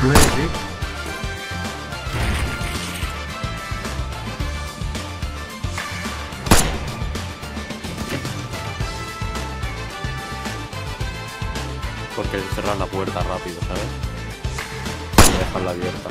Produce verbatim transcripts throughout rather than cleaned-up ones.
Sí. Porque cerran la puerta rápido, ¿sabes? Y dejarla abierta.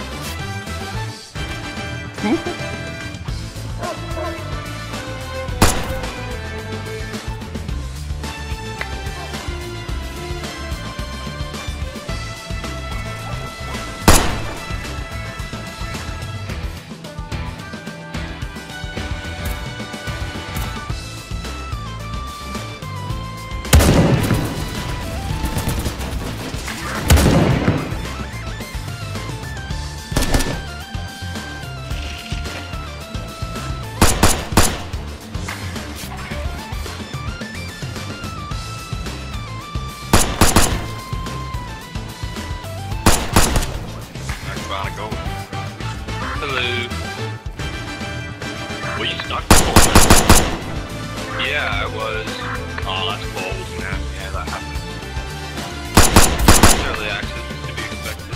Hello. Were you stuck before? Yeah, I was. Oh, that's balls, man. Yeah, that happens. Early access to be expected.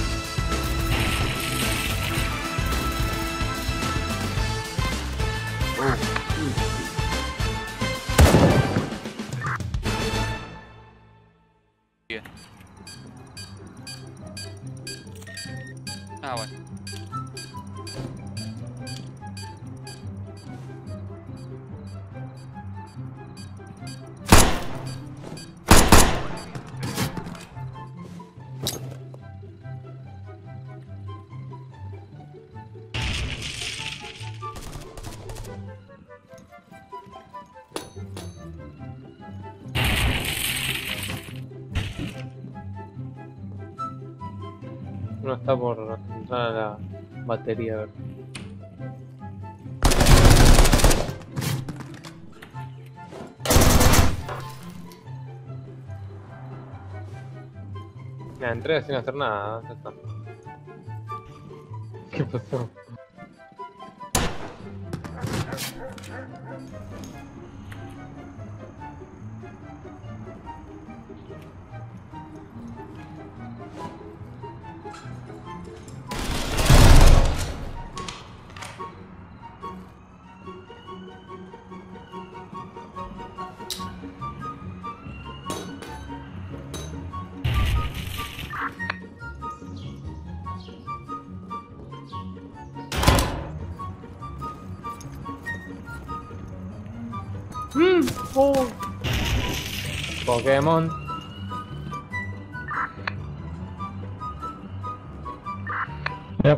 Yeah. Ah, bueno. No está por entrar a la batería, a ver. Ya entré sin hacer nada, ya está. ¿Qué pasó? Mm, oh. Pokémon. Yep.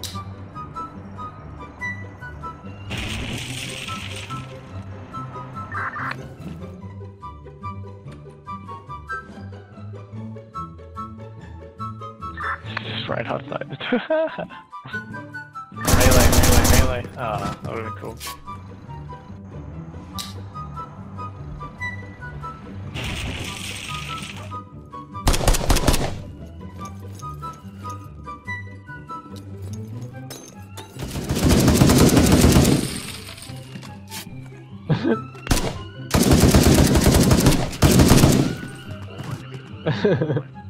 Just right outside. Melee, melee, melee. Ah, that would've been cool. Ha ha ha.